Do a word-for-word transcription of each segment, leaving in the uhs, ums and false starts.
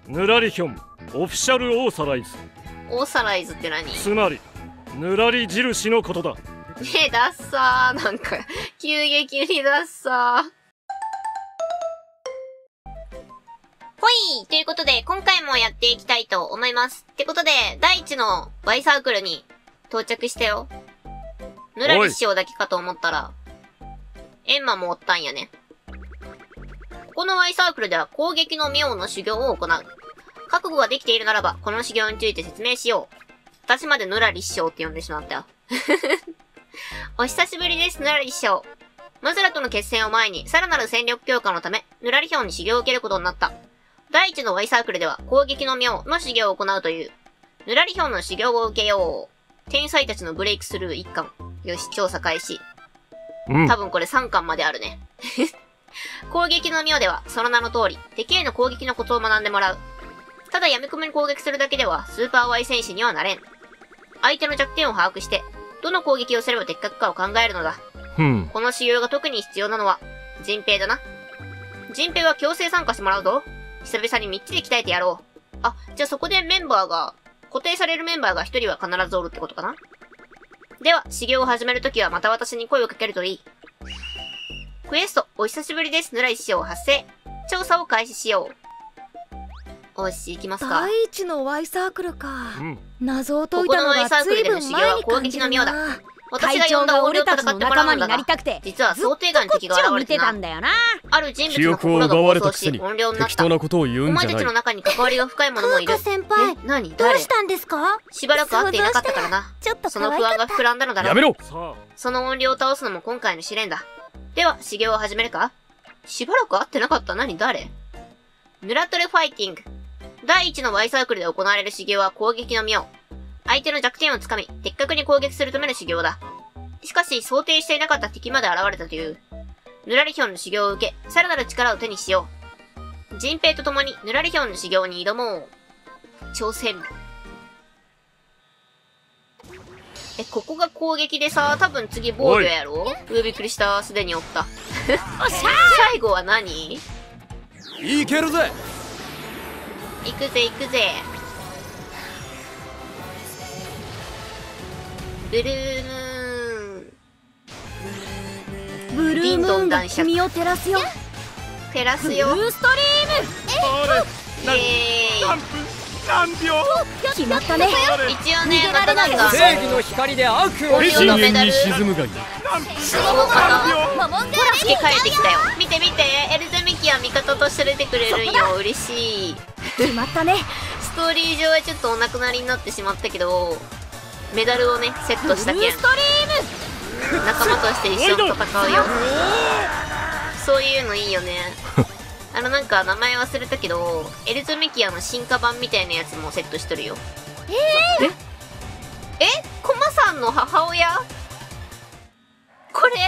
ぬらりひょんオフィシャルオーサライズ。 オーサライズって何？ つまりぬらり印のことだ。 ねえ、ダッサー。なんか急激にダッサー。ほいということで、今回もやっていきたいと思います。ってことで、第一の Y サークルに到着したよ。ぬらり師匠だけかと思ったら、エンマもおったんやね。ここの Y サークルでは攻撃の妙の修行を行う。覚悟ができているならば、この修行について説明しよう。私までぬらり師匠って呼んでしまったよ。お久しぶりです、ぬらり師匠。マズラとの決戦を前に、さらなる戦力強化のため、ぬらりひょんに修行を受けることになった。第一の Y サークルでは、攻撃の妙の修行を行うという。ぬらりひょんの修行を受けよう。天才たちのブレイクスルーいっかん。よし、調査開始。 うん、 多分これさんかんまであるね。攻撃の妙では、その名の通り、敵への攻撃のコツを学んでもらう。ただ闇雲に攻撃するだけでは、スーパー Y 戦士にはなれん。相手の弱点を把握して、どの攻撃をすれば的確かを考えるのだ。 うん、 この修行が特に必要なのは、陣平だな。陣平は強制参加してもらうぞ。久々にみっちり鍛えてやろう。あ、じゃあそこでメンバーが、固定されるメンバーがひとりは必ずおるってことかな。では、修行を始めるときはまた私に声をかけるといい。クエスト、お久しぶりです。ぬらり師匠発生。調査を開始しよう。おし、行きますか。 第一の Y サークルか。 うん、 謎を解いたのが随分前に感じるな。 私が呼んだ俺たちの仲間になりたくて、実は想定外の敵が現れてな。ある人物の心が暴走し、怨霊になった。お前たちの中に関わりが深い者もいる。 先輩、 何？ どうしたんですか？ しばらく会っていなかったからな。その不安が膨らんだのだろう。 やめろ！ その怨霊を倒すのも今回の試練だ。では、修行を始めるか？しばらく会ってなかった。何？誰？ヌラトレファイティング。第一の Y サークルで行われる修行は攻撃の妙。相手の弱点をつかみ、的確に攻撃するための修行だ。しかし、想定していなかった敵まで現れたという。ぬらりひょんの修行を受け、さらなる力を手にしよう。陣平と共にぬらりひょんの修行に挑もう。挑戦。え、ここが攻撃でさ、多分次防御やろ？うわ、びっくりした。すでにおった。最後は何？ いけるぜ！ 行くぜ行くぜ。ブルームーン。 ブルームーンが君を照らすよ。 照らすよ。 ブルーストリーム。 イエーイ。 何分何秒？ 決まったね。 一応ね、またなんか正義の光で悪を深淵に沈むがいい。 付け替えてきたよ。見て見て、エルゼミキは味方として出てくれるんよ。嬉しい。 決まったね。 ストーリー上はちょっとお亡くなりになってしまったけど、メダルをねセットしたけん仲間として一緒に戦うよ。そういうのいいよね。あのなんか名前忘れたけど、エルズメキアの進化版みたいなやつもセットしとるよ。えー、ええコマさんの母親？これ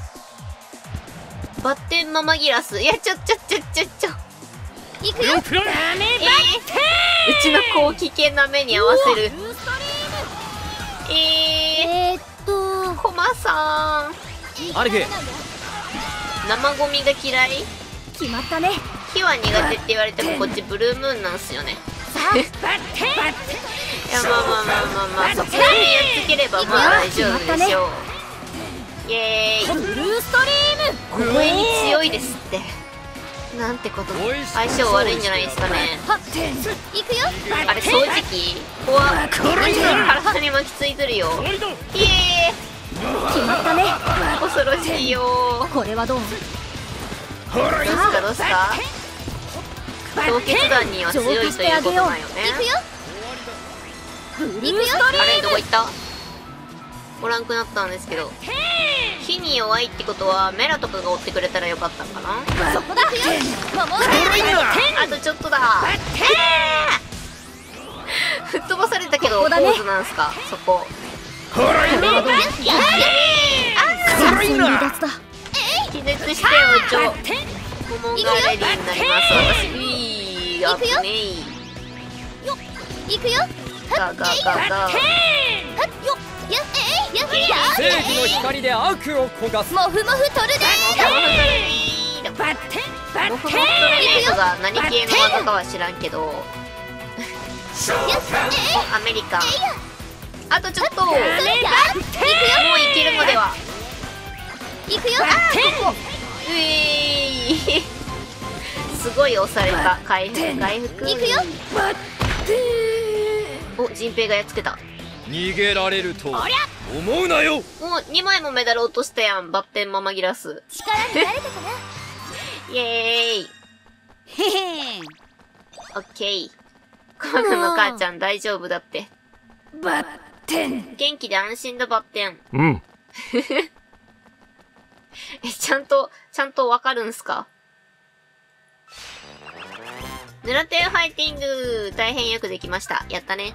バッテンママギラス。いや、ちょちょちょちょちょ行くよ。ダメバッテン、えー、うちの子を危険な目に遭わせる。えー、 えー、っとコマさん兄貴、 生ゴミが嫌い？ 決まったね。 火は苦手って言われてもこっちブルームーンなんすよね。いや、まあまあまあまあまあ、そこにやっつければまあ大丈夫でしょう。イエーイ。 ブルーストリーム。 ここに強いですって。なんてこと。相性悪いんじゃないですかね。 行くよ。 あれ掃除機？怖っ。体に巻きついてるよ。イエーイ。 決まったね。 恐ろしいよ。 これはどう？ どうすかどうすか？凍結弾には強いということなんよね。 行くよ。ブルーストリーム。 あれどこ行った？おらんくなったんですけど。火に弱いってことはメラとかが追ってくれたらよかったんかな。 そこだ。 あとちょっとだ。吹っ飛ばされたけどポーズなんすかそこ。 これはどう？ 離脱だ。気絶してよちょ。モモンガレディになります。私いい。あとねい。 行くよ。 ガガガガ。 正義の光で悪を焦がす。 モフモフトルネード。 バッテンバモフモフトッテレネードが何系の技かは知らんけど、おアメリカン、あとちょっともういけるのでは。 ンいくようえーすごい押された。回復回復いくよバッテお、陣平がやっつけた。 逃げられると思うなよ。 もうにまいもメダル落としたやん。バッテンママギラス。 ン力になれたかなイエーイ。 へへんオッケー。コナの母ちゃん大丈夫だって。 バッテン元気で安心だバッテン。 うんえ、ちゃんと、ちゃんとわかるんすか？ヌラテルファイティング大変よくできました。やったね。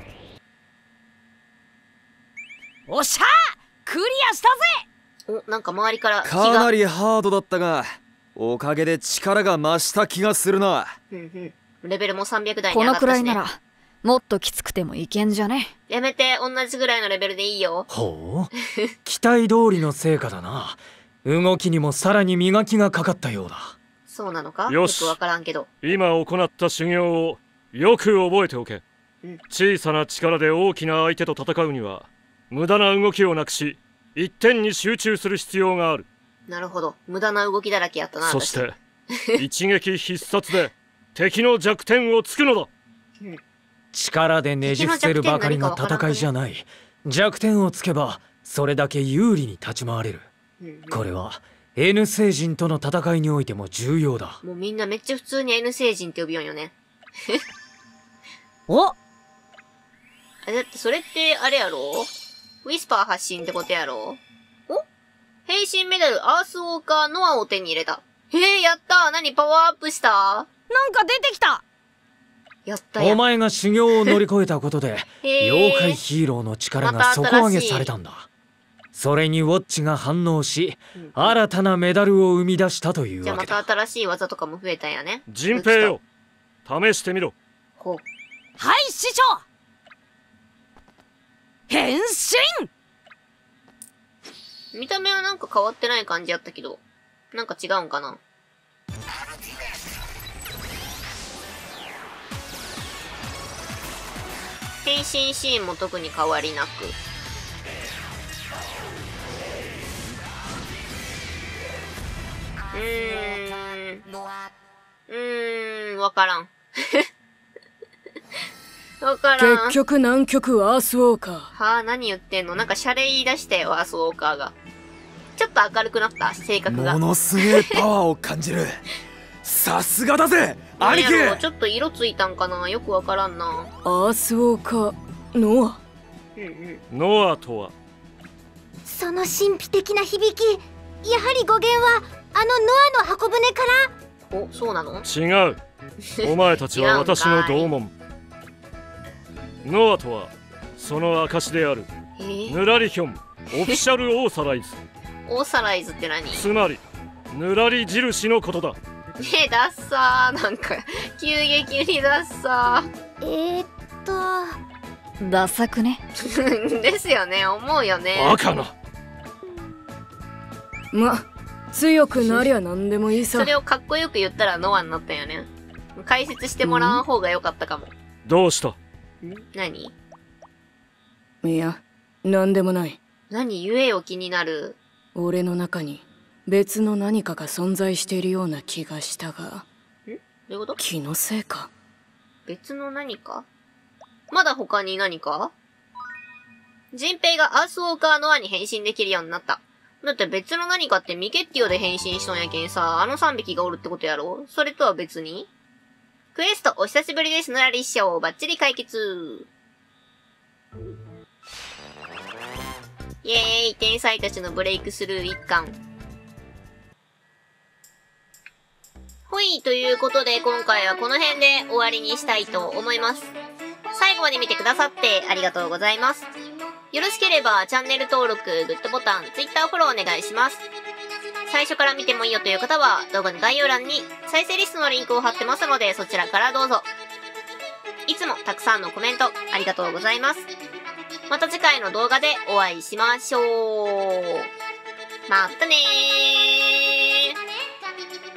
おっしゃークリアしたぜお、なんか周りから火が。 かなりハードだったが、おかげで力が増した気がするな。 うんうん。レベルもさんびゃく台にこの上がったしね。 くらいならもっときつくてもいけんじゃね。 やめて、同じぐらいのレベルでいいよ。 ほう期待通りの成果だな。動きにもさらに磨きがかかったようだ。 そうなのか？ よしよくわからんけど。 今行った修行をよく覚えておけ。 うん小さな力で大きな相手と戦うには無駄な動きをなくし一点に集中する必要がある。 なるほど。無駄な動きだらけやったな。 そして一撃必殺で敵の弱点をつくのだ。 力でねじ伏せるばかりの戦いじゃない。弱点をつけばそれだけ有利に立ち回れる。 うんうんこれは N 星人との戦いにおいても重要だ。 もうみんなめっちゃ普通に N 星人って呼びよんよね。 おあ、だってそれってあれやろ？ウィスパー発信ってことやろ？お？変身メダルアースウォーカーノアを手に入れた。へえ、やったー。何パワーアップした？ なんか出てきたやったやん。 お前が修行を乗り越えたことでへー妖怪ヒーローの力が底上げされたんだ。それにウォッチが反応しうん新たなメダルを生み出したというじゃあまわけだ。 た新しい技とかも増えたんやね。 陣平よ、試してみろ。 ほう。 はい師匠変身見た目はなんか変わってない感じやったけど、なんか違うんかな。変身シーンも特に変わりなく。うーん。うーん、わからん。わからん。 結局南極アースウォーカーはあ、何言ってんの？なんかシャレ言い出したよ、アースウォーカーが。ちょっと明るくなった、性格が。 ものすげえパワーを感じる。さすがだぜ兄貴。 何やろう、ちょっと色ついたんかな？よくわからんな。 アースウォーカーノアうんうん。 ノアとはその神秘的な響きやはり語源はあのノアの箱舟からお、そうなの？ 違う。お前たちは私の同門。ノアとはその証であるえー、 ヌラリヒョンオフィシャルオーサライズ。 オーサライズって何？ねつまりヌラリ印のことだ。 え、ダッサー。なんか、急激にダッサえー、っとダサくね。 ー。ですよね、思うよね。 バカな。 ま強くなりゃ何でもいいさそれをかっこよく言ったらノアになったよね。解説してもらわん方が良かったかも。 どうした？ ん何？ いや何でもない何言えよ、気になる。 俺の中に別の何かが存在しているような気がしたがどういうこと？ 気のせいか別の何か？まだ他に何か？ジンペイがアースウォーカーノアに変身できるようになった。だって別の何かってミケッティオで変身しとんやけんさ、あのさんびきがおるってことやろ？それとは別に？クエストお久しぶりです、ヌラリ師匠。バッチリ解決。イエーイ、天才たちのブレイクスルー一巻。ほい、ということで今回はこの辺で終わりにしたいと思います。最後まで見てくださってありがとうございます。よろしければチャンネル登録、グッドボタン、Twitter フォローお願いします。最初から見てもいいよという方は動画の概要欄に再生リストのリンクを貼ってますのでそちらからどうぞ。いつもたくさんのコメントありがとうございます。また次回の動画でお会いしましょう。またねー。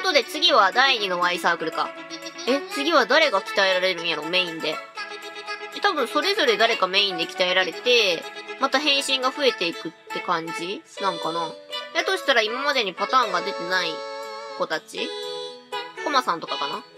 ことで次はだいにの Y サークルか。え、次は誰が鍛えられるんやろ、メインで。多分それぞれ誰かメインで鍛えられて、また変身が増えていくって感じなんかな。やとしたら今までにパターンが出てない子たちコマさんとかかな